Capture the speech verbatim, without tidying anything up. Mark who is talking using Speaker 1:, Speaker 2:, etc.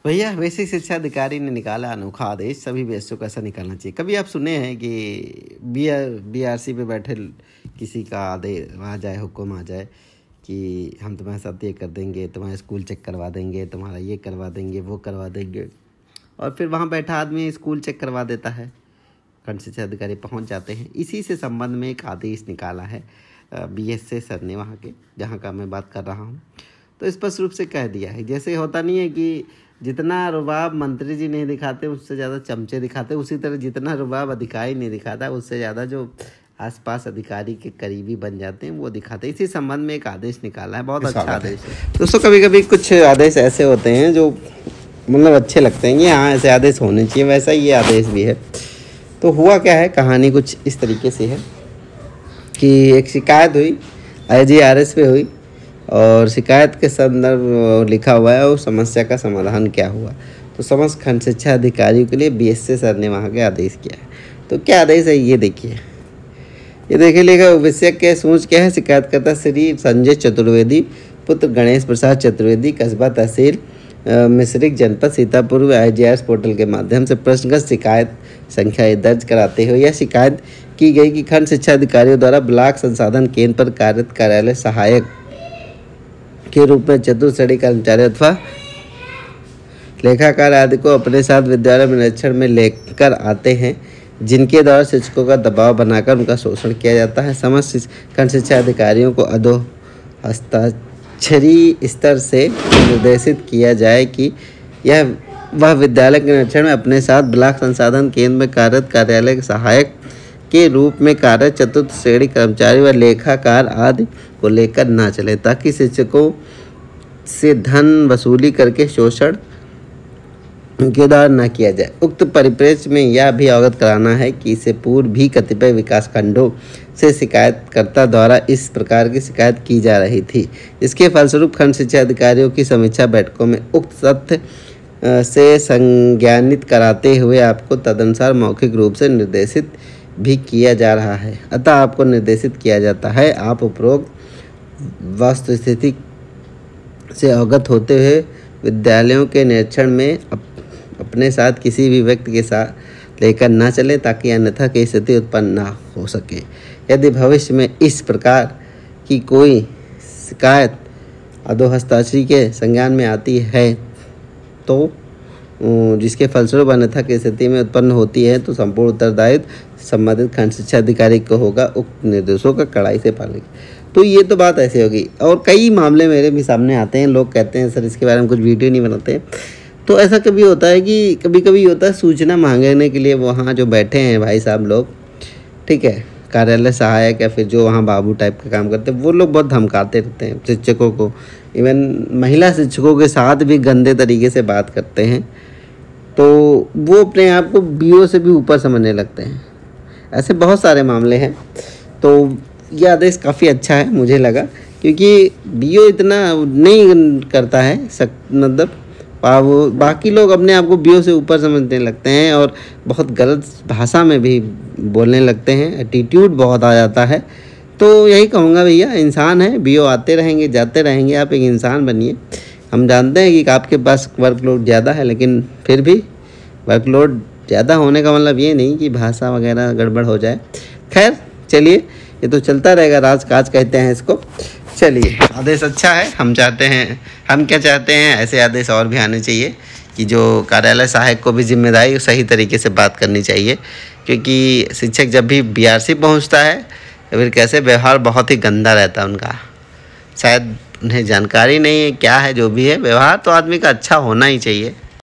Speaker 1: भैया बेसिक शिक्षा अधिकारी ने निकाला अनोखा आदेश, सभी बीएसओ को ऐसा निकालना चाहिए। कभी आप सुने हैं कि B R B R C पे बैठे किसी का आदेश आ जाए, हुक्म आ जाए कि हम तुम्हारे साथ ये कर देंगे, तुम्हारा स्कूल चेक करवा देंगे, तुम्हारा ये करवा देंगे, वो करवा देंगे, और फिर वहाँ बैठा आदमी स्कूल चेक करवा देता है, खंड शिक्षा अधिकारी पहुँच जाते हैं। इसी से संबंध में एक आदेश निकाला है बी एस से सर ने, वहाँ के जहाँ का मैं बात कर रहा हूँ। तो स्पष्ट रूप से कह दिया है, जैसे होता नहीं है कि जितना रुबाब मंत्री जी नहीं दिखाते उससे ज़्यादा चमचे दिखाते, उसी तरह जितना रुबाब अधिकारी नहीं दिखाता उससे ज़्यादा जो आसपास अधिकारी के करीबी बन जाते हैं वो दिखाते हैं। इसी संबंध में एक आदेश निकाला है, बहुत अच्छा आदेश है दोस्तों। कभी कभी कुछ आदेश ऐसे होते हैं जो मतलब अच्छे लगते हैं कि हाँ ऐसे आदेश होने चाहिए, वैसा ये आदेश भी है। तो हुआ क्या है, कहानी कुछ इस तरीके से है कि एक शिकायत हुई आई जी आर एस पे हुई, और शिकायत के संदर्भ लिखा हुआ है और समस्या का समाधान क्या हुआ। तो समस्त खंड शिक्षा अधिकारियों के लिए बी एस से सर ने वहाँ के आदेश किया है। तो क्या आदेश है ये देखिए, ये देखिए लिखा विषय के सूच क्या है। शिकायतकर्ता श्री संजय चतुर्वेदी पुत्र गणेश प्रसाद चतुर्वेदी, कस्बा तहसील मिश्रिक, जनपद Sitapur, I G R S portal के माध्यम से प्रश्नगत शिकायत संख्या दर्ज कराते हुए यह शिकायत की गई कि खंड शिक्षा अधिकारियों द्वारा ब्लॉक संसाधन केंद्र पर कार्यरत कार्यालय सहायक के रूप में चतुर्श्रेणी कर्मचारी अथवा लेखाकार आदि को अपने साथ विद्यालय में निरीक्षण में लेकर आते हैं, जिनके द्वारा शिक्षकों का दबाव बनाकर उनका शोषण किया जाता है। समस्त खंड शिक्षा अधिकारियों को अधो हस्ताक्षरी स्तर से निर्देशित किया जाए कि यह वह विद्यालय के निरीक्षण में अपने साथ ब्लॉक संसाधन केंद्र में कार्यरत कार्यालय सहायक के रूप में कार्य चतुर्थ श्रेणी कर्मचारी व लेखाकार आदि को लेकर ना चले, ताकि शिक्षकों से धन वसूली करके शोषण के द्वारा न किया जाए। उक्त परिप्रेक्ष्य में यह भी अवगत कराना है कि इससे पूर्व भी कतिपय विकास खंडों से शिकायतकर्ता द्वारा इस प्रकार की शिकायत की जा रही थी, जिसके फलस्वरूप खंड शिक्षा अधिकारियों की समीक्षा बैठकों में उक्त तथ्य से संज्ञानित कराते हुए आपको तदनुसार मौखिक रूप से निर्देशित भी किया जा रहा है। अतः आपको निर्देशित किया जाता है आप उपरोक्त वस्तुस्थिति से अवगत होते हुए विद्यालयों के निरीक्षण में अप, अपने साथ किसी भी व्यक्ति के साथ लेकर न चलें, ताकि अन्यथा की स्थिति उत्पन्न न हो सके। यदि भविष्य में इस प्रकार की कोई शिकायत अधोहस्ताक्षरी के संज्ञान में आती है तो जिसके फलस्वरूप अन्यथा की स्थिति में उत्पन्न होती है तो संपूर्ण उत्तरदायित्व संबंधित खंड शिक्षा अधिकारी को होगा। उक्त निर्देशों का कड़ाई से पालन। तो ये तो बात ऐसी होगी, और कई मामले मेरे भी सामने आते हैं, लोग कहते हैं सर इसके बारे में कुछ वीडियो नहीं बनाते। तो ऐसा कभी होता है कि कभी कभी होता है सूचना मांगने के लिए वहाँ जो बैठे हैं भाई साहब लोग, ठीक है, कार्यालय सहायक या फिर जो वहाँ बाबू टाइप का काम करते हैं, वो लोग बहुत धमकाते रहते हैं शिक्षकों को, इवन महिला शिक्षकों के साथ भी गंदे तरीके से बात करते हैं। तो वो अपने आप को बीओ से भी ऊपर समझने लगते हैं। ऐसे बहुत सारे मामले हैं। तो ये आदेश काफ़ी अच्छा है मुझे लगा, क्योंकि बीओ इतना नहीं करता है, मतलब वो बाकी लोग अपने आप को बीओ से ऊपर समझने लगते हैं और बहुत गलत भाषा में भी बोलने लगते हैं, एटीट्यूड बहुत आ जाता है। तो यही कहूँगा भैया, इंसान है, बीओ आते रहेंगे जाते रहेंगे, आप एक इंसान बनिए। हम जानते हैं कि आपके पास वर्कलोड ज़्यादा है, लेकिन फिर भी वर्कलोड ज़्यादा होने का मतलब ये नहीं कि भाषा वगैरह गड़बड़ हो जाए। खैर चलिए, ये तो चलता रहेगा, राज काज कहते हैं इसको। चलिए, आदेश अच्छा है। हम चाहते हैं, हम क्या चाहते हैं, ऐसे आदेश और भी आने चाहिए कि जो कार्यालय सहायक को भी जिम्मेदारी सही तरीके से बात करनी चाहिए, क्योंकि शिक्षक जब भी बी आर सी पहुँचता है तो फिर कैसे व्यवहार बहुत ही गंदा रहता है उनका। शायद उन्हें जानकारी नहीं है क्या है, जो भी है व्यवहार तो आदमी का अच्छा होना ही चाहिए।